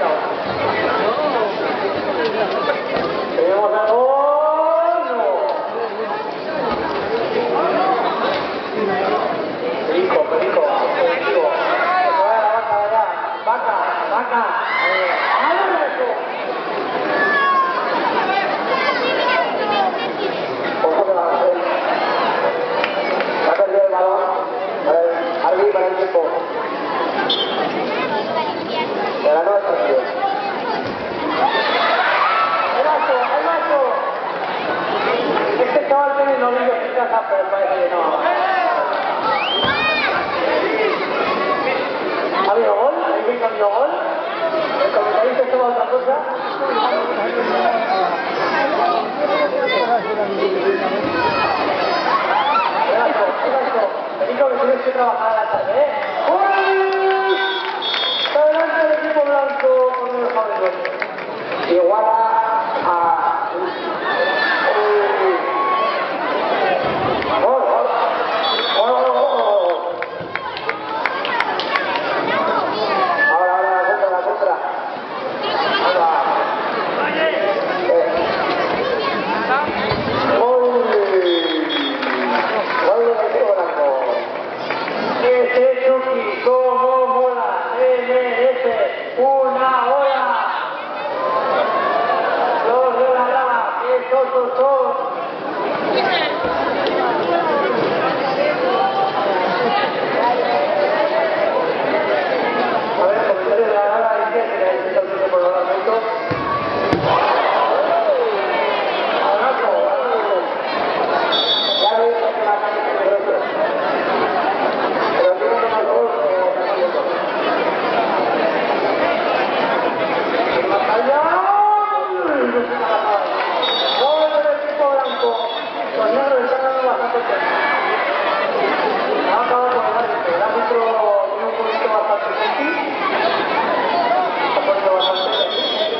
Tenemos a gol. Perico. Vaca. Ha perdido el balón para el equipo. De la nueva estación. ¡El macho! Este chaval tiene novillo en casa, pero parece que no. ¿Ha habido gol? ¿Ha habido gol? ¿El comentarista toma otra cosa? Perico, que tienes que trabajar a la tarde, ¿eh? ¡Uy! Está adelante el equipo blanco con el Javier. Iguala a... ¡Gol! Ahora, la contra. Gol del equipo blanco. Ese Chucky, como mola, MS, una hora. Los de la grada, esos son. A ver, comentarios de la grada, y que se necesita un tiempo por el momento. Ya veis que la calle es peligrosa. Pero tiene que más gol gol del equipo blanco. Los negros están dando bastante pena. Ha acabado con el árbitro. El árbitro tiene un poquito bastante sexy. Ha ponido bastante sexy.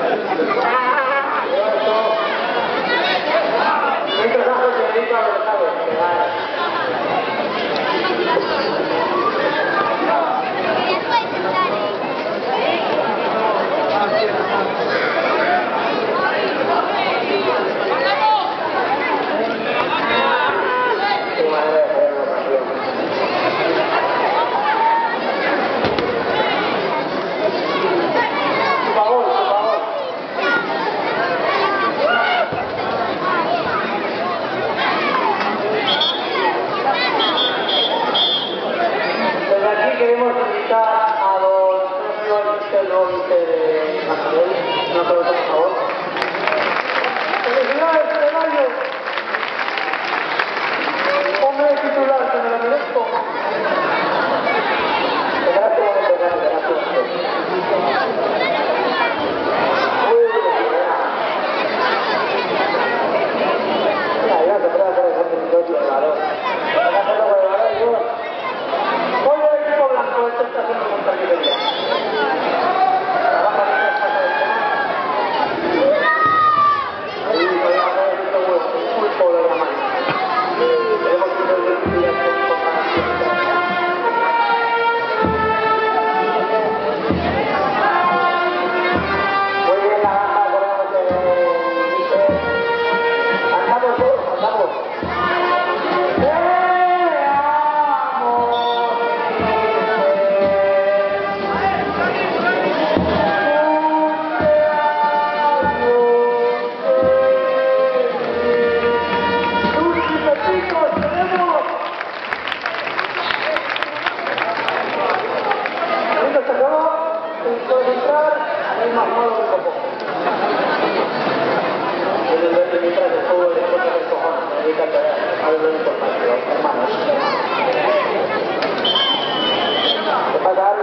Mientras Ángel se dedica a lo que sabe, que queremos invitar a los socios del Lobite de Manuel. Una pregunta, por favor. ¡Felicidades, Ceballo! Hombre titular, que me lo merezco. Gracias, ya se puede hacer el minuto del balón. Hay que hacerlo con el balón y todo. Hoy el equipo blanco, esto está haciendo un partido. Trabaja bien las cosas del tema. Ahí podría haber visto un pulpo de la mano. Tenemos que ver el día con muy bien la banda, acordamos de andamos todos, andamos. Hermanos. ¿Qué pasa?